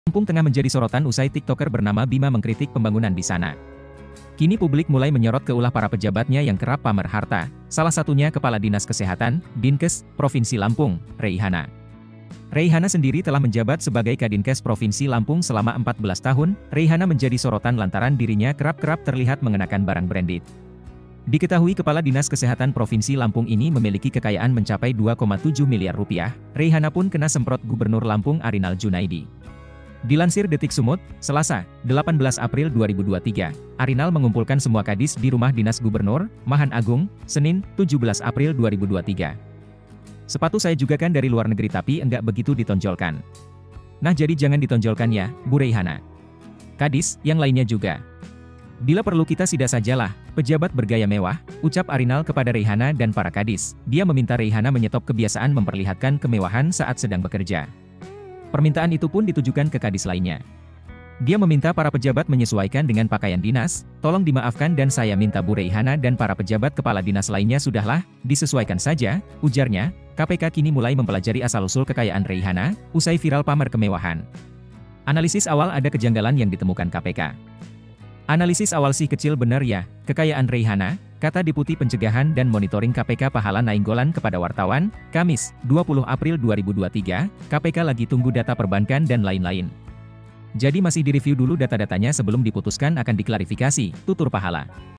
Lampung tengah menjadi sorotan usai TikToker bernama Bima mengkritik pembangunan di sana. Kini publik mulai menyorot ke ulah para pejabatnya yang kerap pamer harta, salah satunya Kepala Dinas Kesehatan, Dinkes, Provinsi Lampung, Reihana. Reihana sendiri telah menjabat sebagai Kadinkes Provinsi Lampung selama 14 tahun. Reihana menjadi sorotan lantaran dirinya kerap-kerap terlihat mengenakan barang branded. Diketahui Kepala Dinas Kesehatan Provinsi Lampung ini memiliki kekayaan mencapai 2,7 miliar rupiah. Reihana pun kena semprot Gubernur Lampung Arinal Junaidi. Dilansir Detik Sumut, Selasa, 18 April 2023, Arinal mengumpulkan semua kadis di Rumah Dinas Gubernur, Mahan Agung, Senin, 17 April 2023. Sepatu saya juga kan dari luar negeri tapi enggak begitu ditonjolkan. Nah jadi jangan ditonjolkan ya, Bu Reihana. Kadis, yang lainnya juga. Bila perlu kita sidak sajalah, pejabat bergaya mewah, ucap Arinal kepada Reihana dan para kadis. Dia meminta Reihana menyetop kebiasaan memperlihatkan kemewahan saat sedang bekerja. Permintaan itu pun ditujukan ke kadis lainnya. Dia meminta para pejabat menyesuaikan dengan pakaian dinas, tolong dimaafkan dan saya minta Bu Reihana dan para pejabat kepala dinas lainnya sudahlah, disesuaikan saja, ujarnya. KPK kini mulai mempelajari asal-usul kekayaan Reihana, usai viral pamer kemewahan. Analisis awal ada kejanggalan yang ditemukan KPK. Analisis awal sih kecil benar ya, kekayaan Reihana, kata Deputi Pencegahan dan Monitoring KPK Pahala Nainggolan kepada wartawan, Kamis, 20 April 2023, KPK lagi tunggu data perbankan dan lain-lain. Jadi masih direview dulu data-datanya sebelum diputuskan akan diklarifikasi, tutur Pahala.